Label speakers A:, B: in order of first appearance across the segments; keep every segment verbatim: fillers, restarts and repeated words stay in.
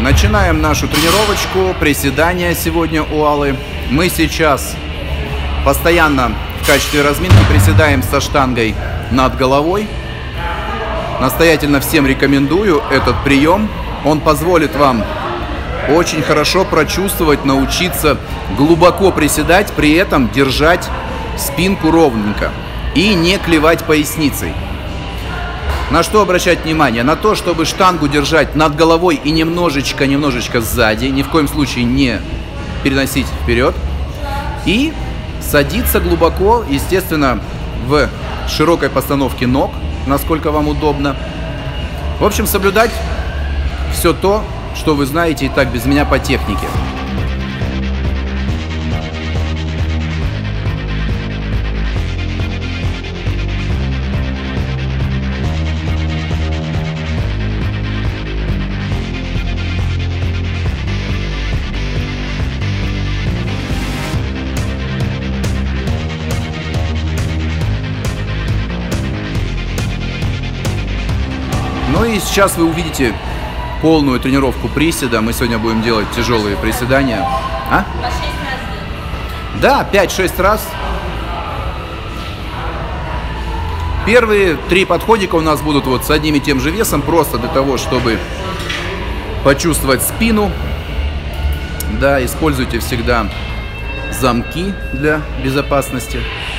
A: Начинаем нашу тренировочку, приседания сегодня у Аллы. Мы сейчас постоянно в качестве разминки приседаем со штангой над головой. Настоятельно всем рекомендую этот прием. Он позволит вам очень хорошо прочувствовать, научиться глубоко приседать, при этом держать спинку ровненько и не клевать поясницей. На что обращать внимание? На то, чтобы штангу держать над головой и немножечко-немножечко сзади, ни в коем случае не переносить вперед. И садиться глубоко, естественно, в широкой постановке ног, насколько вам удобно. В общем, соблюдать все то, что вы знаете и так без меня по технике. Ну и сейчас вы увидите полную тренировку приседа. Мы сегодня будем делать тяжелые приседания. А?
B: По шесть раз в день.
A: Да, пять-шесть раз. Первые три подходика у нас будут вот с одним и тем же весом, просто для того, чтобы почувствовать спину. Да, используйте всегда замки для безопасности.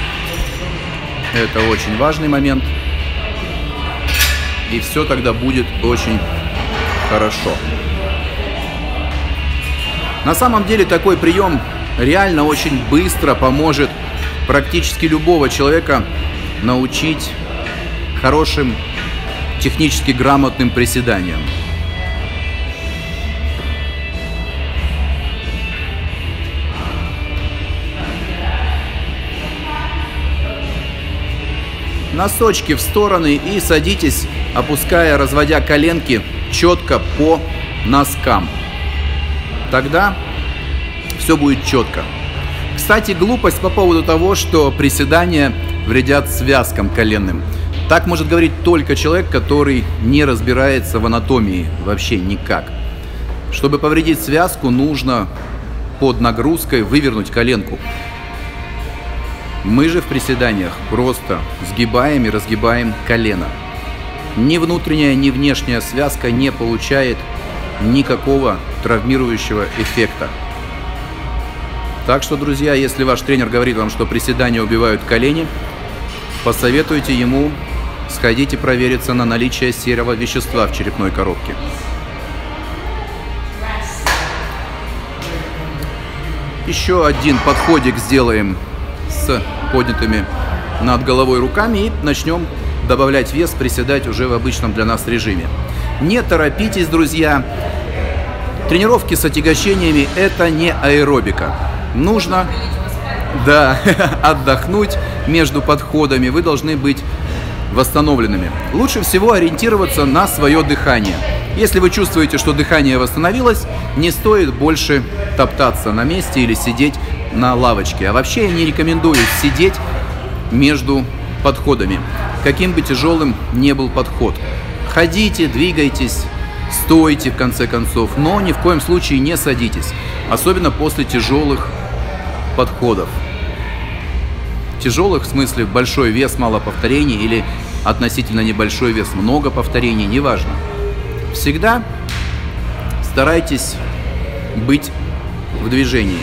A: Это очень важный момент. И все тогда будет очень хорошо. На самом деле такой прием реально очень быстро поможет практически любого человека научить хорошим, технически грамотным приседаниям. Носочки в стороны и садитесь, опуская, разводя коленки четко по носкам. Тогда все будет четко. Кстати, глупость по поводу того, что приседания вредят связкам коленным. Так может говорить только человек, который не разбирается в анатомии вообще никак. Чтобы повредить связку, нужно под нагрузкой вывернуть коленку. Мы же в приседаниях просто сгибаем и разгибаем колено. Ни внутренняя, ни внешняя связка не получает никакого травмирующего эффекта. Так что, друзья, если ваш тренер говорит вам, что приседания убивают колени, посоветуйте ему сходить и провериться на наличие серого вещества в черепной коробке. Еще один подходик сделаем с поднятыми над головой руками и начнем добавлять вес, приседать уже в обычном для нас режиме. Не торопитесь, друзья. Тренировки с отягощениями – это не аэробика. Нужно, да, отдохнуть между подходами. Вы должны быть восстановленными. Лучше всего ориентироваться на свое дыхание. Если вы чувствуете, что дыхание восстановилось, не стоит больше топтаться на месте или сидеть на лавочке. А вообще я не рекомендую сидеть между подходами, каким бы тяжелым ни был подход. Ходите, двигайтесь, стойте в конце концов, но ни в коем случае не садитесь, особенно после тяжелых подходов. Тяжелых в смысле большой вес, мало повторений, или относительно небольшой вес, много повторений, неважно. Всегда старайтесь быть в движении.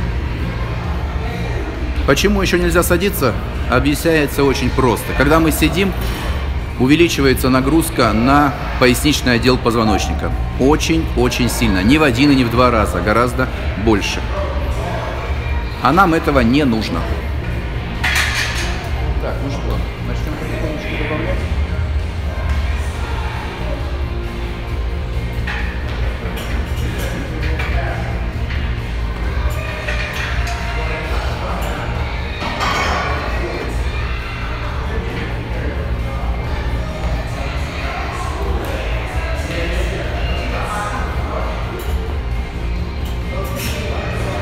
A: Почему еще нельзя садиться? Объясняется очень просто. Когда мы сидим, увеличивается нагрузка на поясничный отдел позвоночника. Очень-очень сильно. Не в один и не в два раза, гораздо больше. А нам этого не нужно. Так, ну что, начнем потихонечку добавлять.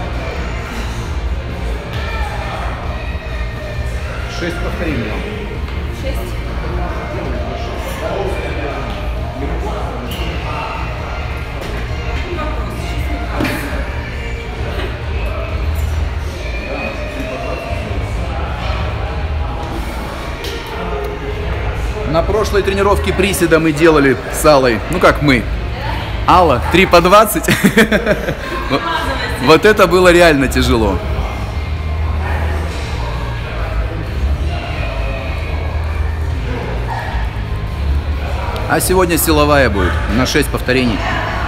A: шесть повторений. прошлой тренировке приседа мы делали с Аллой, ну как мы, Алла, три по двадцать. Вот это было реально тяжело. А сегодня силовая будет на шесть повторений.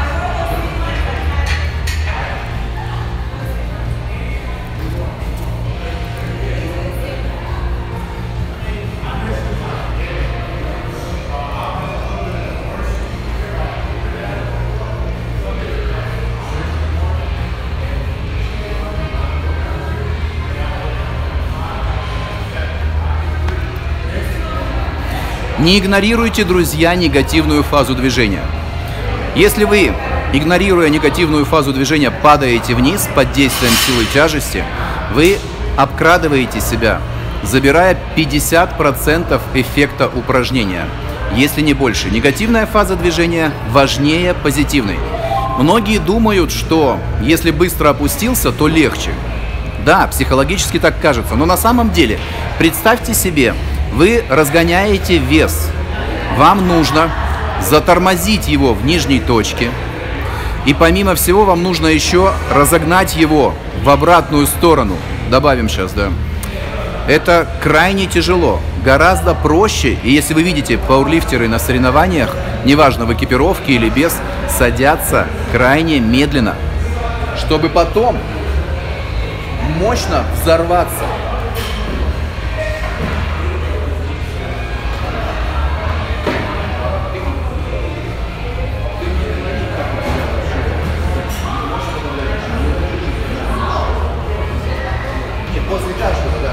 A: Не игнорируйте, друзья, негативную фазу движения. Если вы, игнорируя негативную фазу движения, падаете вниз под действием силы тяжести, вы обкрадываете себя, забирая пятьдесят процентов эффекта упражнения, если не больше. Негативная фаза движения важнее позитивной. Многие думают, что если быстро опустился, то легче. Да, психологически так кажется, но на самом деле, представьте себе, вы разгоняете вес. Вам нужно затормозить его в нижней точке. И помимо всего, вам нужно еще разогнать его в обратную сторону. Добавим сейчас, да. Это крайне тяжело. Гораздо проще. И если вы видите, пауэрлифтеры на соревнованиях, неважно, в экипировке или без, садятся крайне медленно, чтобы потом мощно взорваться. После каждого, да.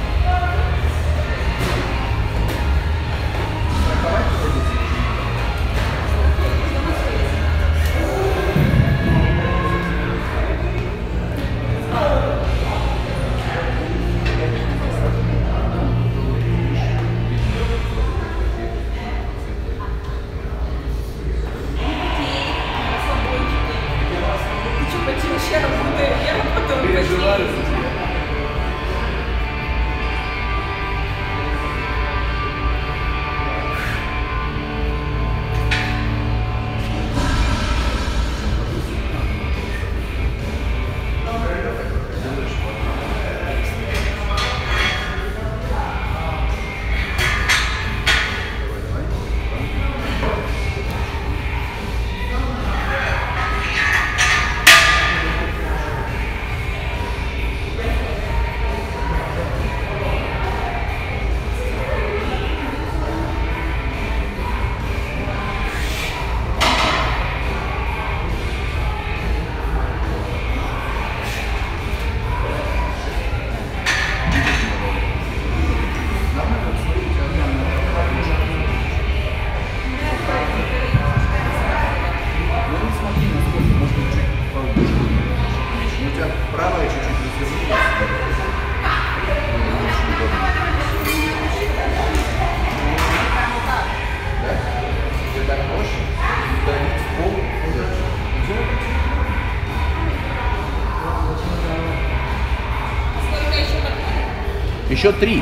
A: Еще три.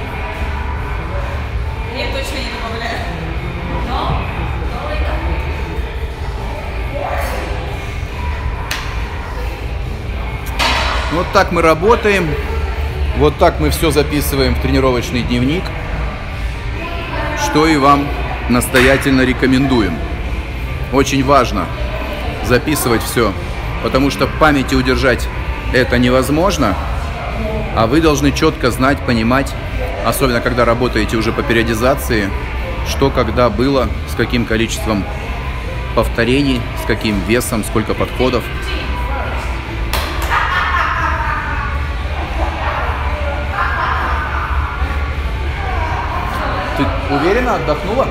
B: Я точно не добавляю.
A: Вот так мы работаем. Вот так мы все записываем в тренировочный дневник, что и вам настоятельно рекомендуем. Очень важно записывать все, потому что в памяти удержать это невозможно. А вы должны четко знать, понимать, особенно когда работаете уже по периодизации, что когда было, с каким количеством повторений, с каким весом, сколько подходов. Ты уверенно отдохнула?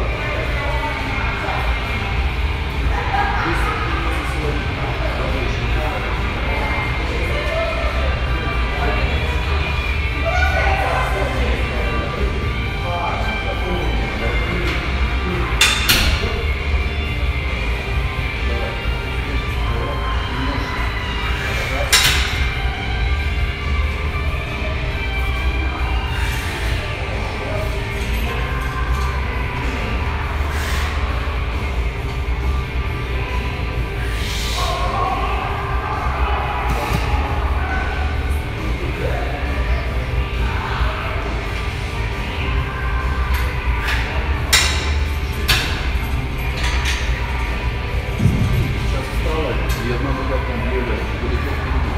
A: И одна нога там левая далеко впереди.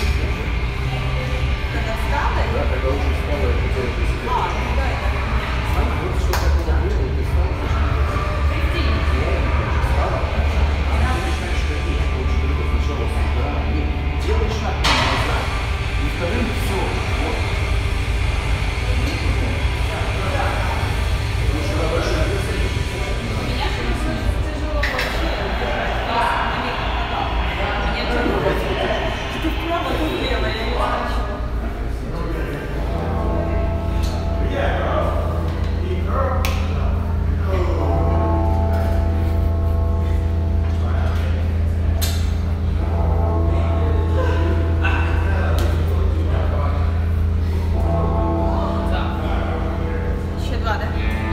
B: Когда встала?
A: Да, когда уже встала, я хотела присидеть.
B: А, ну да, это.
A: Сань, вот что такого было, ты встала, встала, она начинаешь ходить, очень далеко, сначала сюда, и делаешь шаг назад, и вторым все, вот.
B: У меня тяжело вообще держать вес на ногах. Мне тяжело. Ты вправо, ты влево, я не знаю. Еще два, да?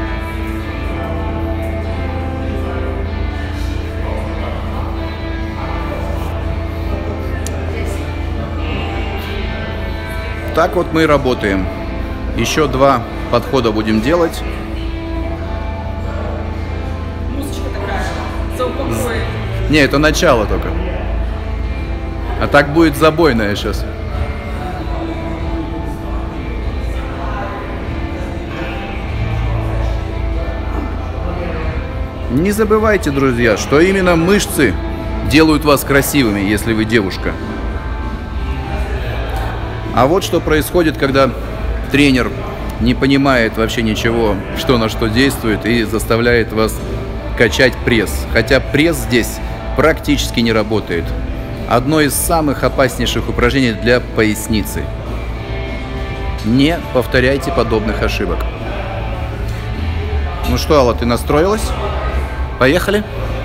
A: Так вот мы и работаем. Еще два подхода будем делать.
B: Музычка такая, за упокой.
A: Не, это начало только. А так будет забойная сейчас. Не забывайте, друзья, что именно мышцы делают вас красивыми, если вы девушка. А вот что происходит, когда тренер не понимает вообще ничего, что на что действует, и заставляет вас качать пресс. Хотя пресс здесь практически не работает. Одно из самых опаснейших упражнений для поясницы. Не повторяйте подобных ошибок. Ну что, Алла, ты настроилась? Поехали?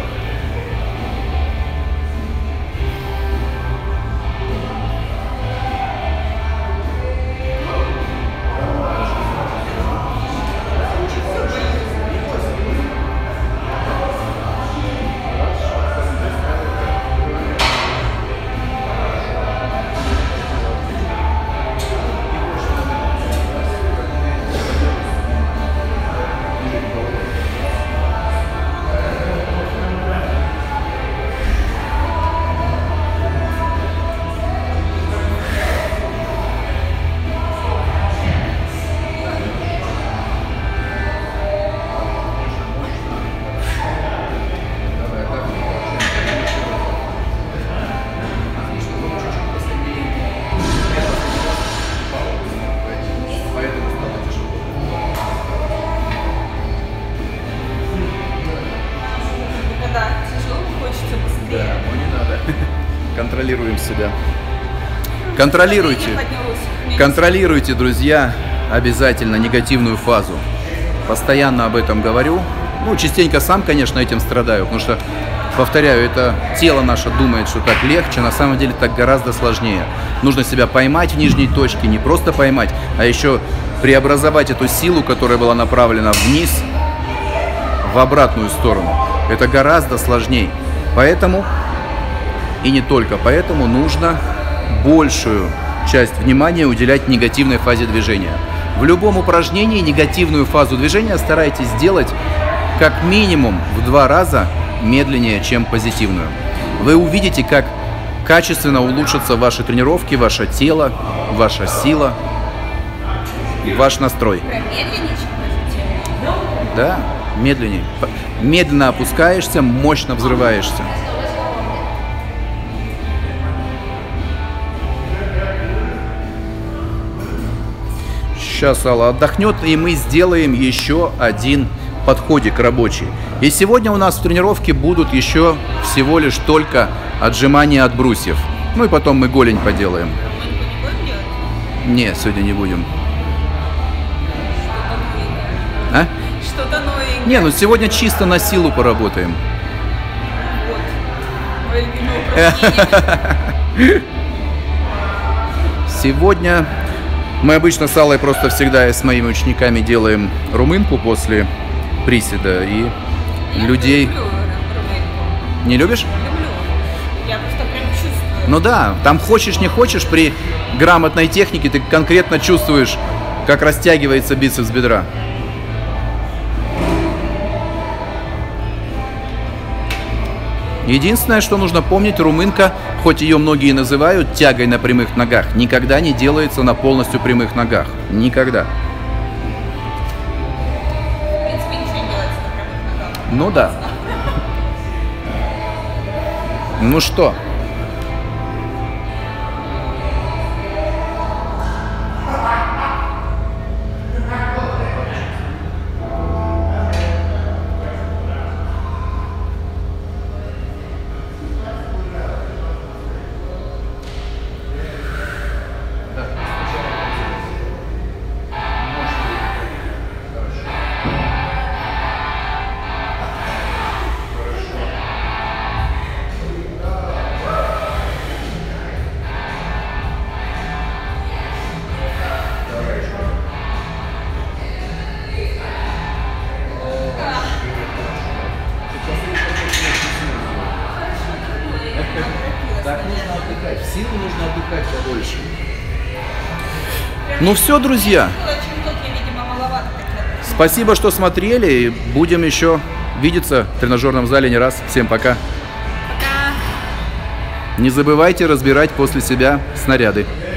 B: Когда тяжело, хочется быстрее.
A: Да, но не надо. Контролируем себя. Контролируйте.
B: Давление поднялось.
A: Контролируйте, друзья, обязательно негативную фазу. Постоянно об этом говорю. Ну, частенько сам, конечно, этим страдаю, потому что, повторяю, это тело наше думает, что так легче, на самом деле так гораздо сложнее. Нужно себя поймать в нижней точке, не просто поймать, а еще преобразовать эту силу, которая была направлена вниз, в обратную сторону. Это гораздо сложнее. Поэтому, и не только поэтому, нужно большую часть внимания уделять негативной фазе движения. В любом упражнении негативную фазу движения старайтесь сделать как минимум в два раза медленнее, чем позитивную. Вы увидите, как качественно улучшатся ваши тренировки, ваше тело, ваша сила, ваш настрой.
B: Прям медленнее, чем позитивно.
A: Да, медленнее. Медленно опускаешься, мощно взрываешься. Сейчас Алла отдохнет, и мы сделаем еще один подходик рабочий. И сегодня у нас в тренировке будут еще всего лишь только отжимания от брусьев. Ну и потом мы голень поделаем.
B: Мы не будем делать?
A: Не, сегодня не будем.
B: Что-то новенькое.
A: А?
B: Что-то новенькое.
A: Не, ну сегодня чисто на силу поработаем.
B: Вот. Мое любимое упражнение.
A: Сегодня мы обычно с Аллой просто всегда с моими учениками делаем румынку после приседа. И
B: Я
A: людей...
B: люблю румынку.
A: Не любишь?
B: Люблю. Я просто прям чувствую.
A: Ну да, там хочешь не хочешь, при грамотной технике ты конкретно чувствуешь, как растягивается бицепс бедра. Единственное, что нужно помнить, румынка, хоть ее многие называют тягой на прямых ногах, никогда не делается на полностью прямых ногах. Никогда.
B: В принципе, ничего не делается на прямых ногах.
A: Ну да. Ну что? Так нужно отдыхать. В силу нужно отдыхать побольше. Ну все, друзья. Спасибо, что смотрели. Будем еще видеться в тренажерном зале не раз. Всем пока.
B: Пока.
A: Не забывайте разбирать после себя снаряды.